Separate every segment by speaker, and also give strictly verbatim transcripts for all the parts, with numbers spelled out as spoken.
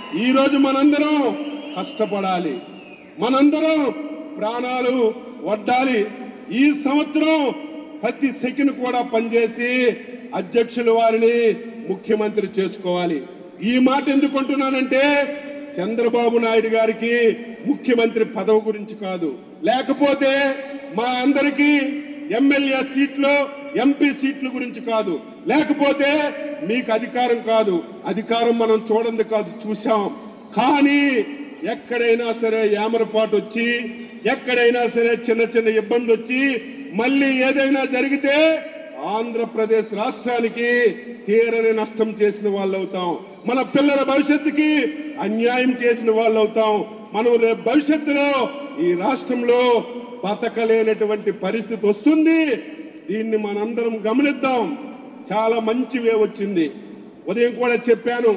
Speaker 1: ఈ రోజు మనందరం కష్టపడాలి, మనందరం ప్రాణాలు వడ్డాలి. ఈ సంవత్సరం ప్రతి సెకండ్ కూడా పనిచేసి అధ్యక్షుల వారిని ముఖ్యమంత్రి చేసుకోవాలి. ఈ మాట ఎందుకు అంటున్నానంటే చంద్రబాబు నాయుడు గారికి ముఖ్యమంత్రి పదవి గురించి కాదు, లేకపోతే మా అందరికీ ఎమ్మెల్యే సీట్లు ఎంపీ సీట్ల గురించి కాదు, లేకపోతే మీకు అధికారం కాదు. అధికారం మనం చూడండి కాదు, చూశాం. కానీ ఎక్కడైనా సరే ఏమరపాటు వచ్చి, ఎక్కడైనా సరే చిన్న చిన్న ఇబ్బంది వచ్చి మళ్ళీ ఏదైనా జరిగితే ఆంధ్రప్రదేశ్ రాష్ట్రానికి తీరని నష్టం చేసిన వాళ్ళు అవుతాం. మన పిల్లల భవిష్యత్తుకి అన్యాయం చేసిన వాళ్ళు అవుతాం. మనం రేపు భవిష్యత్తులో ఈ రాష్ట్రంలో బతకలేనటువంటి పరిస్థితి వస్తుంది. దీన్ని మనందరం గమనిద్దాం. చాలా మంచి వే వచ్చింది. ఉదయం కూడా చెప్పాను,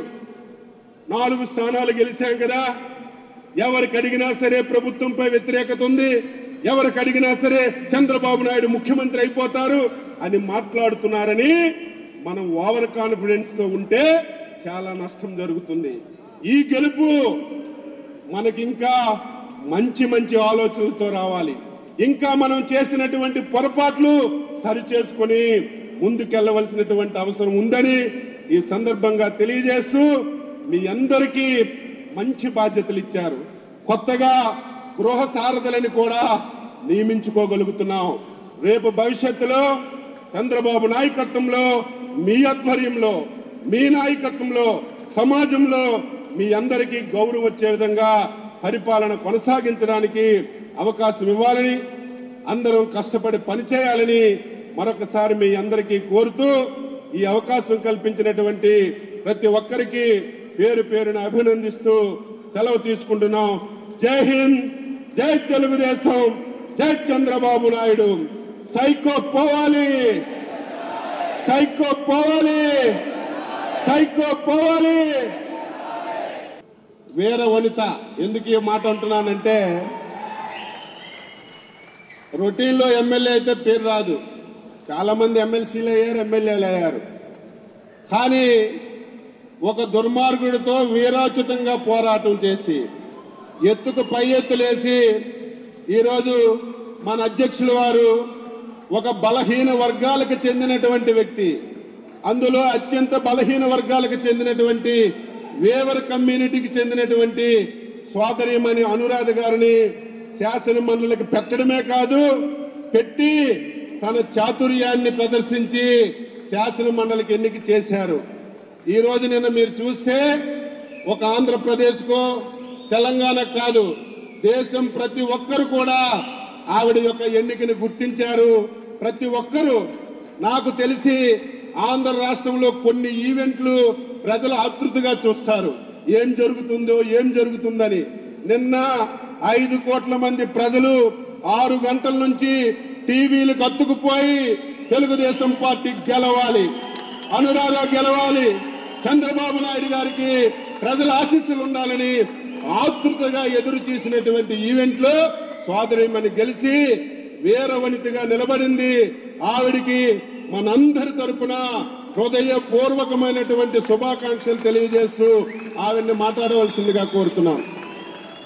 Speaker 1: నాలుగు స్థానాలు గెలిచాం కదా, ఎవరికి అడిగినా సరే ప్రభుత్వంపై వ్యతిరేకత ఉంది, ఎవరికి అడిగినా సరే చంద్రబాబు నాయుడు ముఖ్యమంత్రి అయిపోతారు అని మాట్లాడుతున్నారని మనం ఓవర్ కాన్ఫిడెన్స్ తో ఉంటే చాలా నష్టం జరుగుతుంది. ఈ గెలుపు మనకి ఇంకా మంచి మంచి ఆలోచనలతో రావాలి. ఇంకా మనం చేసినటువంటి పొరపాట్లు సరి చేసుకుని ముందుకెళ్లవలసినటువంటి అవసరం ఉందని ఈ సందర్భంగా తెలియజేస్తూ మీ అందరికీ మంచి బాధ్యతలు ఇచ్చారు. కొత్తగా గృహ సారథులని కూడా నియమించుకోగలుగుతున్నాం. రేపు భవిష్యత్తులో చంద్రబాబు నాయకత్వంలో, మీ ఆధ్వర్యంలో, మీ నాయకత్వంలో సమాజంలో మీ అందరికీ గౌరవం వచ్చే విధంగా పరిపాలన కొనసాగించడానికి అవకాశం ఇవ్వాలని, అందరం కష్టపడి పనిచేయాలని మరొకసారి మీ అందరికీ కోరుతూ ఈ అవకాశం కల్పించినటువంటి ప్రతి ఒక్కరికి పేరు పేరున అభినందిస్తూ సెలవు తీసుకుంటున్నాం. జై హింద్, జై తెలుగుదేశం, జై చంద్రబాబు నాయుడు. సైకో పోవాలి, సైకో పోవాలి, సైకో పోవాలి. వీర వనిత ఎందుకు ఈ మాట అంటున్నానంటే, రొటీన్లో ఎమ్మెల్యే అయితే పేరు రాదు, చాలా మంది ఎమ్మెల్సీలు అయ్యారు, ఎమ్మెల్యేలు అయ్యారు. కానీ ఒక దుర్మార్గుడితో వీరాచుతంగా పోరాటం చేసి ఎత్తుకు పై ఎత్తులేసి ఈరోజు మన అధ్యక్షుల వారు ఒక బలహీన వర్గాలకు చెందినటువంటి వ్యక్తి, అందులో అత్యంత బలహీన వర్గాలకు చెందినటువంటి వేవర్ కమ్యూనిటీకి చెందినటువంటి సోదరిమణి అనురాధ గారిని శాసన మండలికి పెట్టడమే కాదు, పెట్టి తన చాతుర్యాన్ని ప్రదర్శించి శాసన మండలికి ఎన్నిక చేశారు. ఈ రోజు నిన్న మీరు చూస్తే ఒక ఆంధ్రప్రదేశ్ కో తెలంగాణ కాదు, దేశం ప్రతి ఒక్కరు కూడా ఆవిడ యొక్క ఎన్నికను గుర్తించారు. ప్రతి ఒక్కరూ, నాకు తెలిసి ఆంధ్ర రాష్ట్రంలో కొన్ని ఈవెంట్లు ప్రజలు ఆతృతగా చూస్తారు, ఏం జరుగుతుందో ఏం జరుగుతుందని. నిన్న ఐదు కోట్ల మంది ప్రజలు ఆరు గంటల నుంచి టీవీలకు అత్తుకుపోయి తెలుగుదేశం పార్టీ గెలవాలి, అనురాధ గెలవాలి, చంద్రబాబు నాయుడు గారికి ప్రజల ఆశీస్సులు ఉండాలని ఆతృతగా ఎదురు చూసినటువంటి ఈవెంట్ లో సోదరిమణి గెలిచి వీరవనితగా నిలబడింది. ఆవిడికి మనందరి తరపున హృదయపూర్వకమైనటువంటి శుభాకాంక్షలు తెలియజేస్తూ ఆవిడ్ని మాట్లాడవలసిందిగా కోరుతున్నాం.